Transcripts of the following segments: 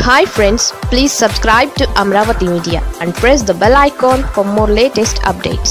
Hi friends, please subscribe to Amravati Media and press the bell icon for more latest updates.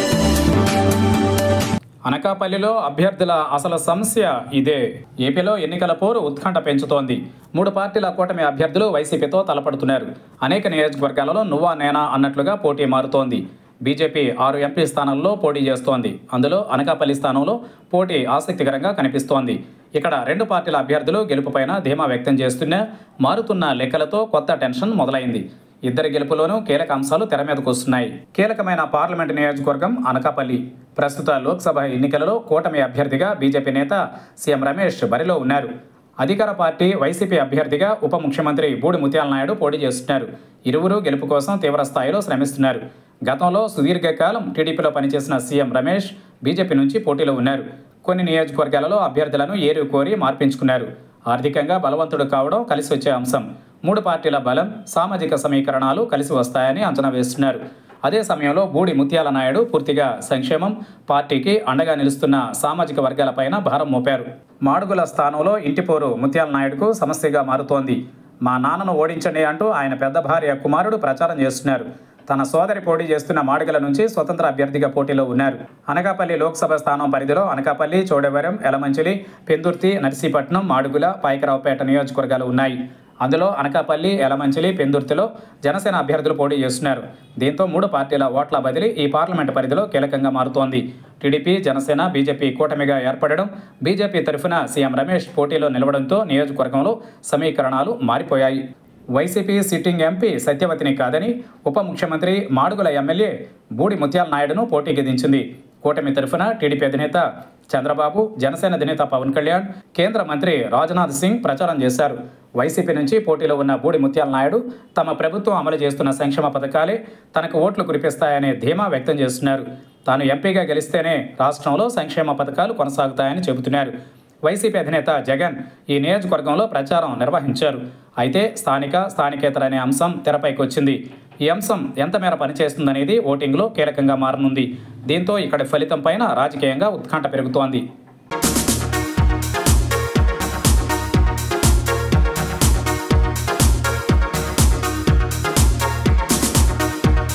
అనకాపల్లిలో అభ్యర్థుల అసలు సమస్య ఇదే. ఏపీలో ఎన్నికల పోరు ఉత్కంఠ పెంచుతోంది. 3 పార్టీల కూటమి అభ్యర్థులు వైసీపీతో తలపడుతున్నారు. అనేక నియోజకవర్గాలలో నువ్వా నేనా అన్నట్లుగా పోటీ మారుతోంది. బీజేపీ 6 ఎంపీ స్థానాల్లో పోటీ చేస్తోంది. అందులో అనకాపల్లి స్థానంలో పోటీ ఆసక్తికరంగా కనిపిస్తోంది. ఇక్కడ 2 పార్టీల అభ్యర్థులు గెలుపుపైన ధీమా వ్యక్తం చేస్తున్నా మారుతున్న లెక్కలతో కొత్త టెన్షన్ మొదలైంది. ఇద్దరి గెలుపులోనూ కీలక అంశాలు తెర మీదకు వస్తున్నాయి. కీలకమైన పార్లమెంటు నియోజకవర్గం అనకాపల్లి. ప్రస్తుత లోక్సభ ఎన్నికలలో కూటమి అభ్యర్థిగా బీజేపీ నేత సీఎం రమేష్ బరిలో ఉన్నారు. అధికార పార్టీ వైసీపీ అభ్యర్థిగా ఉప ముఖ్యమంత్రి బూడి ముత్యాల నాయుడు పోటీ చేస్తున్నారు. ఇరువురు గెలుపు కోసం తీవ్ర స్థాయిలో శ్రమిస్తున్నారు. గతంలో సుదీర్ఘకాలం టీడీపీలో పనిచేసిన సీఎం రమేష్ బీజేపీ నుంచి పోటీలో ఉన్నారు. కొన్ని నియోజకవర్గాలలో అభ్యర్థులను ఏరు కోరి మార్పించుకున్నారు. ఆర్థికంగా బలవంతుడు కావడం కలిసి వచ్చే అంశం. 3 పార్టీల బలం, సామాజిక సమీకరణాలు కలిసి వస్తాయని అంచనా వేస్తున్నారు. అదే సమయంలో బూడి ముత్యాల నాయుడు పూర్తిగా సంక్షేమం, పార్టీకి అండగా నిలుస్తున్న సామాజిక వర్గాలపైన భారం మోపారు. మాడుగుల స్థానంలో ఇంటిపోరు ముత్యాల నాయుడుకు సమస్యగా మారుతోంది. మా నాన్నను ఓడించండి అంటూ ఆయన పెద్ద భార్య కుమారుడు ప్రచారం చేస్తున్నారు. తన సోదరి పోటీ చేస్తున్న మాడుగుల నుంచి స్వతంత్ర అభ్యర్థిగా పోటీలో ఉన్నారు. అనకాపల్లి లోక్సభ స్థానం పరిధిలో అనకాపల్లి, చోడవరం, యలమంచిలి, పెందుర్తి, నర్సీపట్నం, మాడుగుల, పాయకరావుపేట నియోజకవర్గాలు ఉన్నాయి. అందులో అనకాపల్లి, యలమంచిలి, పెందుర్తిలో జనసేన అభ్యర్థులు పోటీ చేస్తున్నారు. దీంతో 3 పార్టీల ఓట్ల బదిలీ ఈ పార్లమెంటు పరిధిలో కీలకంగా మారుతోంది. టీడీపీ, జనసేన, బీజేపీ కూటమిగా ఏర్పడడం, బీజేపీ తరఫున సీఎం రమేష్ పోటీలో నిలవడంతో నియోజకవర్గంలో సమీకరణాలు మారిపోయాయి. వైసీపీ సిట్టింగ్ ఎంపీ సత్యవతిని కాదని ఉప ముఖ్యమంత్రి, మాడుగుల ఎమ్మెల్యే బూడి ముత్యాల నాయుడును పోటీకి దించింది. కూటమి తరఫున టీడీపీ అధినేత చంద్రబాబు, జనసేన అధినేత పవన్ కళ్యాణ్, కేంద్ర మంత్రి రాజ్నాథ్ సింగ్ ప్రచారం చేశారు. వైసీపీ నుంచి పోటీలో ఉన్న బూడి ముత్యాల నాయుడు తమ ప్రభుత్వం అమలు చేస్తున్న సంక్షేమ పథకాలే తనకు ఓట్లు కురిపిస్తాయనే ధీమా వ్యక్తం చేస్తున్నారు. తాను ఎంపీగా గెలిస్తేనే రాష్ట్రంలో సంక్షేమ పథకాలు కొనసాగుతాయని చెబుతున్నారు. వైసీపీ అధినేత జగన్ ఈ నియోజకవర్గంలో ప్రచారం నిర్వహించారు. అయితే స్థానికేతర అనే అంశం తెరపైకి వచ్చింది. ఈ అంశం ఎంత మేర పనిచేస్తుందనేది ఓటింగ్లో కీలకంగా మారనుంది. దీంతో ఇక్కడి ఫలితం పైన రాజకీయంగా ఉత్కంఠ పెరుగుతోంది.